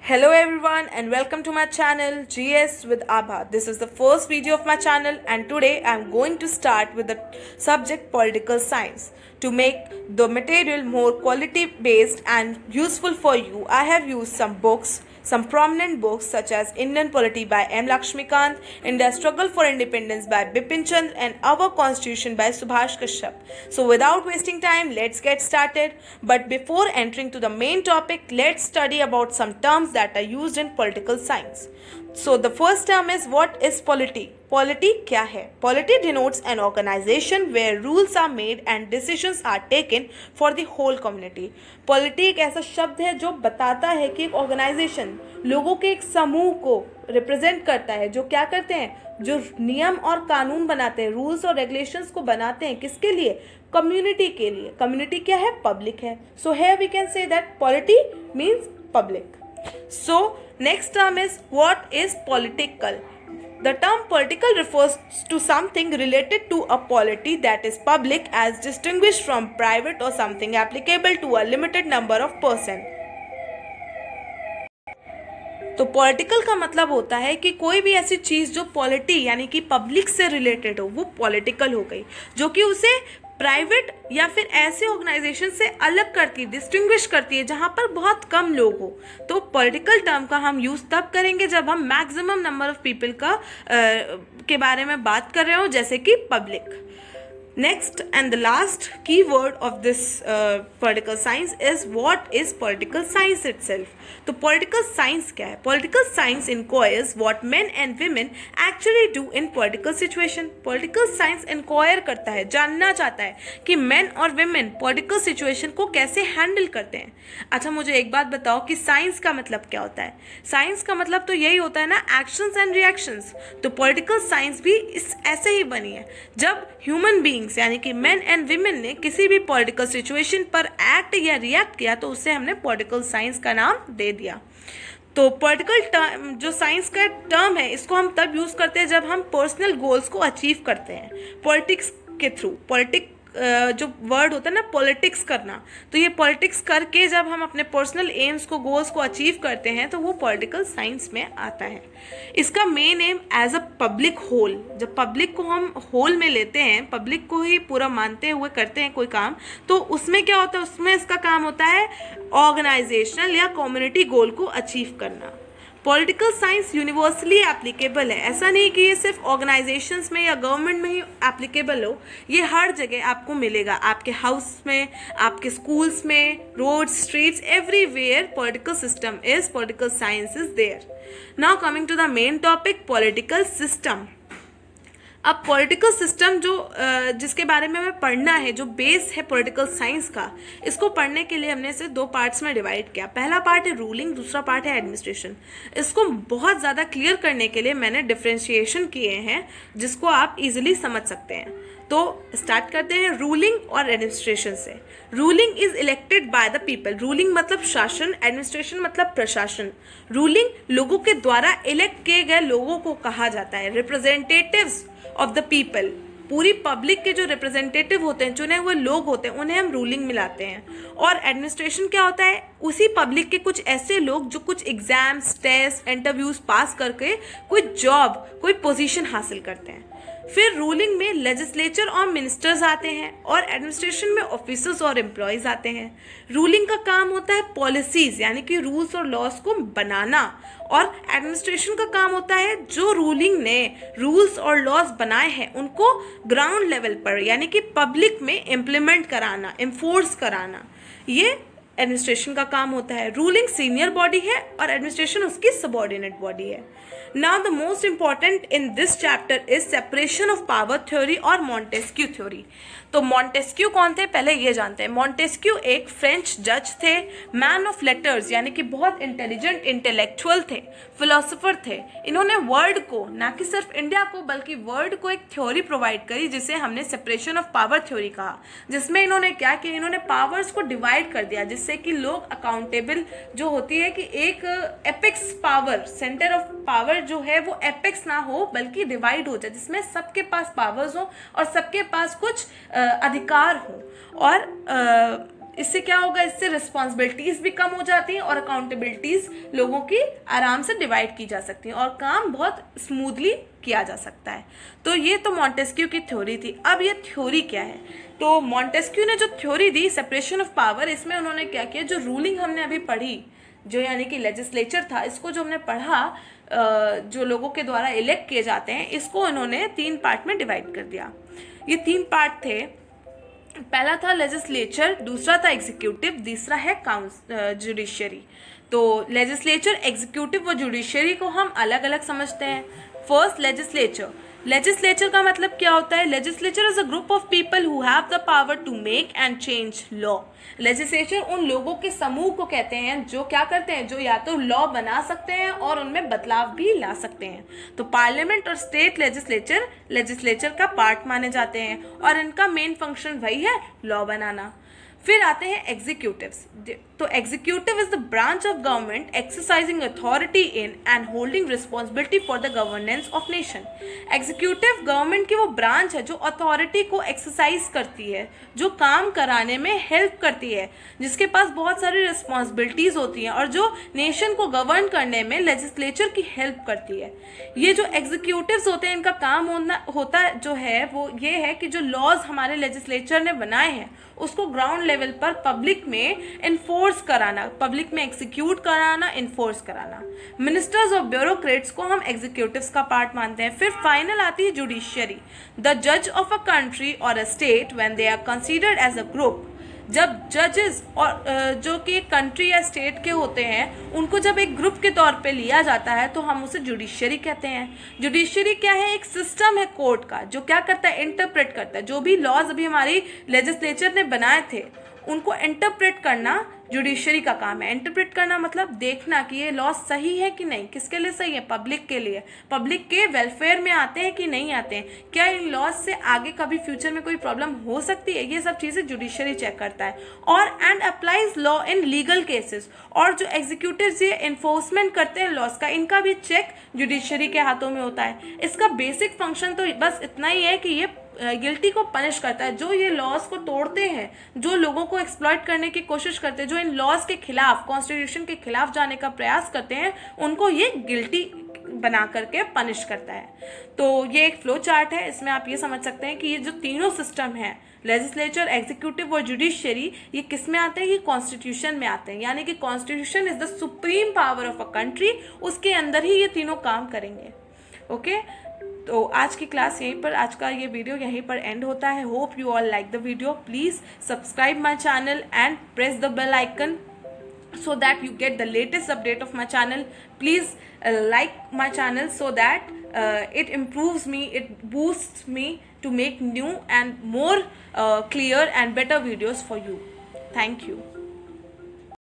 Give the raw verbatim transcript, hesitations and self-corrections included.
Hello everyone and welcome to my channel G S with Abha. This is the first video of my channel and today I am going to start with the subject political science. To make the material more quality based and useful for you, I have used some books, some prominent books such as Indian Polity by M. Lakshmikant, India Struggle for Independence by Bipin Chandra and Our Constitution by Subhash Kashyap. So without wasting time, let's get started. But before entering to the main topic, let's study about some terms that are used in political science. So the first term is, what is polity? Polity क्या है? Polity denotes an organization where rules are made and decisions are taken for the whole community. Polity एक ऐसा शब्द है जो बताता है कि एक ऑर्गेनाइजेशन लोगों के एक समूह को रिप्रेजेंट करता है, जो क्या करते हैं, जो नियम और कानून बनाते हैं, रूल्स और रेगुलेशंस को बनाते हैं, किसके लिए? कम्युनिटी के लिए. कम्युनिटी क्या है? पब्लिक है. So here we can say that polity means public. So next term is, what is political? The term political refers to something related to a polity that is public as distinguished from private or something applicable to a limited number of persons. तो political का मतलब होता है कि कोई भी ऐसी चीज़ जो पॉलिटी यानी कि पब्लिक से रिलेटेड हो, वो पॉलिटिकल हो गई, जो कि उसे प्राइवेट या फिर ऐसे ऑर्गेनाइजेशन से अलग करती, डिस्टिंग्विश करती है जहां पर बहुत कम लोग हो. तो पॉलिटिकल टर्म का हम यूज़ तब करेंगे जब हम मैक्सिमम नंबर ऑफ पीपल का आ, के बारे में बात कर रहे हो, जैसे कि public. Next and the last keyword of this uh, political science is, what is political science itself? तो political science क्या है? Political science inquires what men and women actually do in political situation. Political science inquire करता है, जानना चाहता है कि men और women political situation को कैसे handle करते हैं. अच्छा, मुझे एक बात बताओ कि science का मतलब क्या होता है? Science का मतलब तो यही होता है ना, actions and reactions. तो political science भी इस ऐसे ही बनी है. जब human being यानी कि मेन एंड वीमेन ने किसी भी पॉलिटिकल सिचुएशन पर एक्ट या रिएक्ट किया तो उससे हमने पॉलिटिकल साइंस का नाम दे दिया. तो पॉलिटिकल टर्म जो साइंस का टर्म है, इसको हम तब यूज करते हैं जब हम पर्सनल गोल्स को अचीव करते हैं पॉलिटिक्स के थ्रू. पॉलिटिक जो वर्ड होता है ना, पॉलिटिक्स करना, तो ये पॉलिटिक्स करके जब हम अपने पर्सनल एम्स को, गोल्स को अचीव करते हैं तो वो पॉलिटिकल साइंस में आता है. इसका main aim as a public whole, जब पब्लिक को हम होल में लेते हैं, पब्लिक को ही पूरा मानते हुए करते हैं कोई काम, तो उसमें क्या होता है, उसमें इसका काम होता है ऑर्गेनाइजेशनल या कम्युनिटी गोल को अचीव करना. पॉलिटिकल साइंस यूनिवर्सली एप्लीकेबल है. ऐसा नहीं कि ये सिर्फ ऑर्गेनाइजेशंस में या गवर्नमेंट में ही एप्लीकेबल हो, ये हर जगह आपको मिलेगा. आपके हाउस में, आपके स्कूल्स में, roads, streets, everywhere political system is, political science is there. Now coming to the main topic, political system. अब पॉलिटिकल सिस्टम जो जिसके बारे में हमें पढ़ना है, जो बेस है पॉलिटिकल साइंस का, इसको पढ़ने के लिए हमने इसे दो पार्ट्स में डिवाइड किया. पहला पार्ट है रूलिंग, दूसरा पार्ट है एडमिनिस्ट्रेशन. इसको बहुत ज़्यादा क्लियर करने के लिए मैंने डिफ्रेंशिएशन किए हैं जिसको आप इजीली समझ सकते हैं. तो स्टार्ट करते हैं रूलिंग और एडमिनिस्ट्रेशन से. Ruling is elected by the people. Ruling मतलब शासन, एडमिनिस्ट्रेशन मतलब प्रशासन. रूलिंग लोगों के द्वारा इलेक्ट किए गए लोगों को कहा जाता है रिप्रेजेंटेटिव्स ऑफ द पीपल. पूरी पब्लिक के जो रिप्रेजेंटेटिव होते हैं, चुने हुए लोग होते हैं, उन्हें हम रूलिंग मिलाते हैं. और एडमिनिस्ट्रेशन क्या होता है? उसी पब्लिक के कुछ ऐसे लोग जो कुछ एग्जाम्स, टेस्ट, इंटरव्यूज पास करके कोई जॉब, कोई पोजीशन हासिल करते हैं. फिर रूलिंग में लेजिस्लेचर और मिनिस्टर्स आते हैं और एडमिनिस्ट्रेशन में ऑफिसर्स और एम्प्लॉयज आते हैं. रूलिंग का काम होता है पॉलिसीज यानी कि रूल्स और लॉस को बनाना, और एडमिनिस्ट्रेशन का काम होता है जो रूलिंग ने रूल्स और लॉस बनाए हैं उनको ग्राउंड लेवल पर यानी कि पब्लिक में इम्प्लीमेंट कराना, इन्फोर्स कराना. ये एडमिनिस्ट्रेशन का काम होता है. रूलिंग सीनियर बॉडी है और एडमिनिस्ट्रेशन उसकी सबऑर्डिनेट बॉडी है. Now the most important in this chapter is separation of power theory और मॉन्टेस्क्यू थ्योरी. तो मॉन्टेस्क्यू कौन थे, पहले ये जानते हैं. मॉन्टेस्क्यू एक फ्रेंच जज थे, मैन ऑफ लेटर्स यानी कि बहुत इंटेलिजेंट, इंटेलेक्चुअल थे, फिलोसोफर थे. इन्होंने वर्ल्ड को, ना कि सिर्फ इंडिया को बल्कि वर्ल्ड को एक थ्योरी प्रोवाइड करी जिसे हमने सेपरेशन ऑफ पावर थ्योरी कहा. जिसमें इन्होंने क्या किया, इन्होंने पावर्स को डिवाइड कर दिया जिससे कि लोग अकाउंटेबल जो होती है कि एक apex power, centre of power जो है वो एपेक्स ना हो बल्कि डिवाइड हो जाए, जिसमें सबके पास पावर्स हो और सबके पास कुछ आ, अधिकार हो. और आ, इससे क्या होगा, इससे रिस्पॉन्सिबिलिटीज भी कम हो जाती हैं और अकाउंटेबिलिटीज लोगों की आराम से डिवाइड की जा सकती हैं और काम बहुत स्मूथली किया जा सकता है। तो ये तो मॉन्टेस्क्यू की थ्योरी थी। अब ये थ्योरी क्या है, तो मॉन्टेस्क्यू ने जो थ्योरी दी सेपरेशन ऑफ पावर, इसमें उन्होंने क्या किया, जो रूलिंग हमने अभी पढ़ी, जो यानी कि लेजिस्लेचर था, इसको जो हमने पढ़ा, जो लोगों के द्वारा इलेक्ट किए जाते हैं, इसको इन्होंने तीन पार्ट में डिवाइड कर दिया। ये तीन पार्ट थे, पहला था लेजिस्लेचर, दूसरा था एग्जीक्यूटिव, तीसरा है काउंसिल जुडिशरी। तो लेजिस्लेचर, एग्जीक्यूटिव व जुडिशरी को हम अलग अलग समझते हैं। फर्स्ट लेजिस्लेचर, लेजिस्लेचर का मतलब क्या होता है, legislature is a group of people who have the power to make and change law. Legislature उन लोगों के समूह को कहते हैं जो क्या करते हैं, जो या तो लॉ बना सकते हैं और उनमें बदलाव भी ला सकते हैं। तो पार्लियामेंट और स्टेट लेजिस्लेचर लेजिस्लेचर का पार्ट माने जाते हैं और इनका मेन फंक्शन वही है, लॉ बनाना। फिर आते हैं एग्जीक्यूटिव्स। तो executive is the branch of government exercising authority in and holding responsibility for the governance of nation. Executive government की वो ब्रांच है जो अथॉरिटी को एक्सरसाइज करती है, जो काम कराने में हेल्प करती है, जिसके पास बहुत सारी रिस्पॉन्सिबिलिटीज होती हैं और जो नेशन को गवर्न करने में लेजिस्लेचर की हेल्प करती है। ये जो एग्जीक्यूटिव्स होते हैं, इनका काम होना होता जो है वो ये है कि जो लॉज हमारे लेजिस्लेचर ने बनाए हैं उसको ग्राउंड लेवल पर पब्लिक में इन्फोर्स कराना, पब्लिक में एग्जीक्यूट कराना, इन्फोर्स कराना। मिनिस्टर्स और ब्यूरोक्रेट्स को हम एग्जीक्यूटिव्स का पार्ट मानते हैं। फिर फाइनल आती है जुडिशियरी, द जज ऑफ अ कंट्री और a state when they are considered as a group. जब जजेस और जो कि कंट्री या स्टेट के होते हैं, उनको जब एक ग्रुप के तौर पे लिया जाता है तो हम उसे जुडिशियरी कहते हैं। जुडिशियरी क्या है, एक सिस्टम है कोर्ट का जो क्या करता है, इंटरप्रेट करता है। जो भी लॉज अभी हमारी लेजिस्लेचर ने बनाए थे उनको इंटरप्रेट करना जुडिशरी का काम है। इंटरप्रेट करना मतलब देखना कि ये लॉ सही है कि नहीं, किसके लिए सही है, पब्लिक के लिए, पब्लिक के वेलफेयर में आते हैं कि नहीं आते हैं, क्या इन लॉज से आगे कभी फ्यूचर में कोई प्रॉब्लम हो सकती है, ये सब चीजें जुडिशरी चेक करता है। और and applies law in legal cases. और जो एग्जीक्यूटिव ये एनफोर्समेंट करते हैं लॉज का, इनका भी चेक जुडिशरी के हाथों में होता है। इसका बेसिक फंक्शन तो बस इतना ही है कि ये गिल्टी को पनिश करता है, जो ये लॉज को तोड़ते हैं, जो लोगों को एक्सप्लॉइट करने की कोशिश करते हैं, जो इन लॉज के खिलाफ, कॉन्स्टिट्यूशन के खिलाफ जाने का प्रयास करते हैं, उनको ये गिल्टी बना करके पनिश करता है। तो ये एक फ्लो चार्ट है, इसमें आप ये समझ सकते हैं कि ये जो तीनों सिस्टम है, लेजिस्लेचर, एग्जीक्यूटिव और जुडिशरी, ये किस में आते हैं, ये कॉन्स्टिट्यूशन में आते हैं। यानी कि constitution is the supreme power of a country, उसके अंदर ही ये तीनों काम करेंगे। ओके, तो आज की क्लास यहीं पर, आज का ये वीडियो यहीं पर एंड होता है। Hope you all like the video. Please subscribe my channel and press the bell icon so that you get the latest update of my channel. Please uh, like my channel so that uh, it improves me, it boosts me to make new and more uh, clear and better videos for you. Thank you.